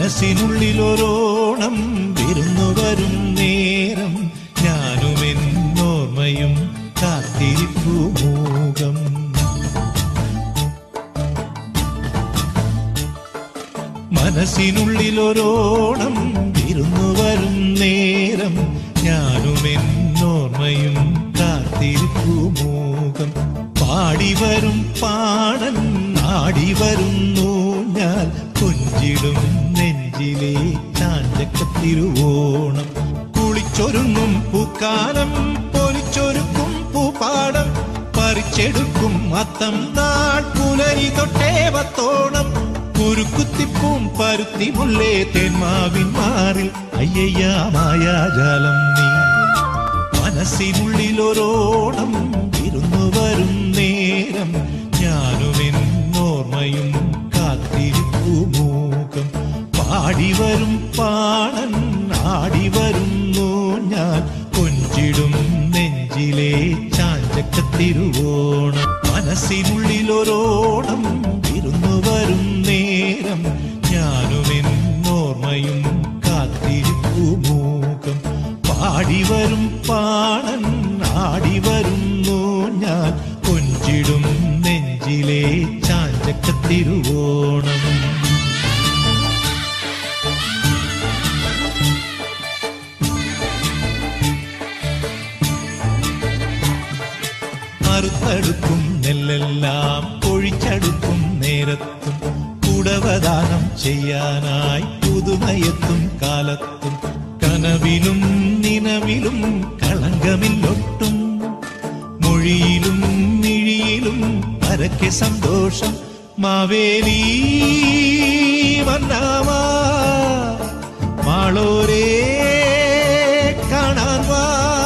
മനസ്സിനുള്ളിലൊരോണം വിരുന്നു വരും നേരം ഞാനും എന്നോർമ്മയും കാത്തിരിപ്പു മൂകം. മനസ്സിനുള്ളിലൊരോണം വിരുന്നു വരും നേരം ഞാനും എന്നോർമ്മയും കാത്തിരിപ്പു മൂകം. പാടിവരും പാടൻ നാടിവരുന്നു ഞാൻ കൊഞ്ചിടും നെഞ്ചിലെ ചാഞ്ചക്കത്തിരുവോണം. കുളിച്ചൊരുങ്ങും പൂക്കാലം പൊലിച്ചൊരുക്കും പൂപ്പാടം പറിച്ചെടുക്കും അത്തം നാൾ പുലരി തൊട്ടേവത്തോണം. കുരുക്കുത്തിപ്പൂം പരുത്തി മുല്ലേ തേന്മാവിൻ മാറിൽ അയ്യയ്യാ മായാജാലം നീ. മനസ്സിനുള്ളിലൊരോണം വിരുന്നു വരും നേരം ഞാനും എന്നോർമ്മയും കാത്തിരിപ്പു മൂകം. പാടിവരും പാടൻ ആടിവരുന്നു ഞാൻ കൊഞ്ചിടും നെഞ്ചിലെ ചാഞ്ചക്കത്തിരുവോണം. മനസ്സിനുള്ളിലൊരോണം വിരുന്നു വരും നേരം ഞാനും എന്നോർമ്മയും കാത്തിരിപ്പു മൂകം. പാടിവരും പാടൻ ആടിവരുന്നു ഞാൻ കൊഞ്ചിടും നെഞ്ചിലെ ചാഞ്ചക്കത്തിരുവോണം. മറുത്തടുക്കും നെല്ലെല്ലാം പൊഴിച്ചടുക്കും നേരത്തും കുടവദാനം ചെയ്യാനായി പുതുമയെത്തും കാലത്തും കനവിലും നിനവിലും കളങ്കമില്ലൊട്ടും. മൊഴിയിലും മിഴിയിലും പരക്കെ സന്തോഷം. മാവേലി വന്നാവാ മാളോരേ കാണാൻ വാ.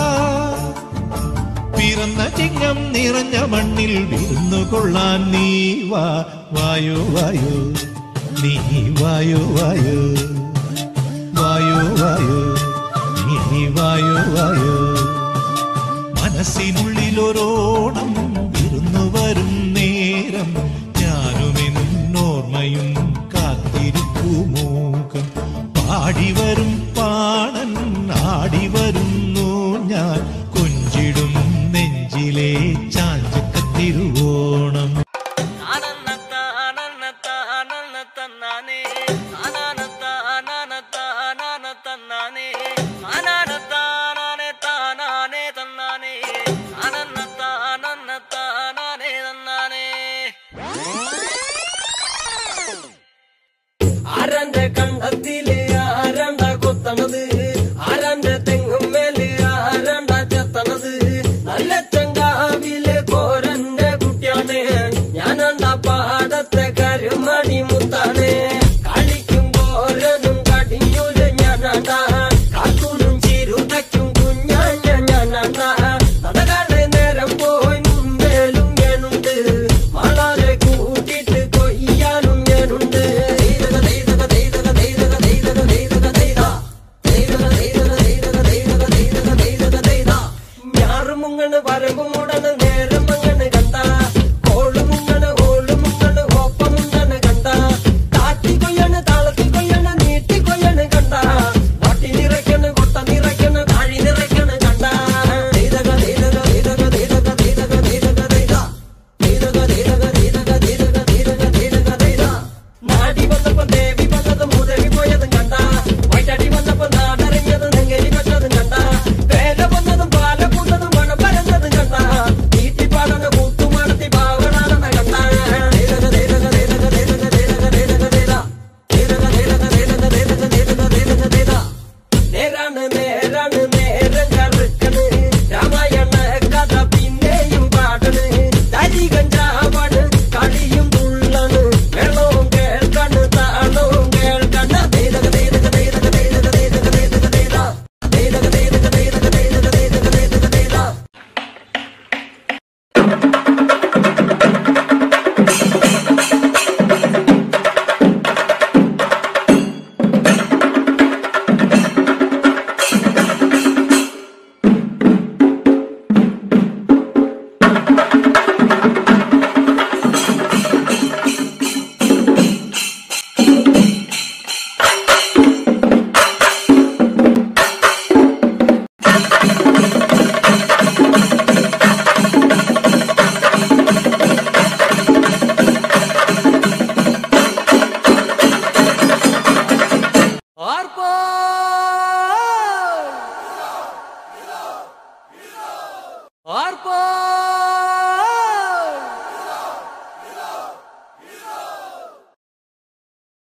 പിറന്ന ചിങ്ങം നിറഞ്ഞ മണ്ണിൽ വിരുന്നു കൊള്ളാൻ നീ വാ. വായോ വായോ നീ വായോ വായോ വായോ വായോ നീ വായോ വായോ. മനസ്സിനുള്ളിലൊരോണം വിരുന്നു വരും നേരം ഞാനും എന്നോർമ്മയും കാത്തിരിപ്പു മൂകം. പാടിവരും പാടൻ ആടിവരുന്നു ഞാൻ കൊഞ്ചിടും നെഞ്ചിലെ ചാഞ്ചക്കത്തിരുവോണം. ആരന്റെ കണ്ടത്തിലെ ആരണ്ട കൊത്തണത്, ആരന്റെ തെങ്ങും മേലെ ആരണ്ട ചെത്തണത്. നല്ല ചങ്കാവിലെ കോരന്റെ കുട്ടിയാണ് ഞാനണ്ട പാ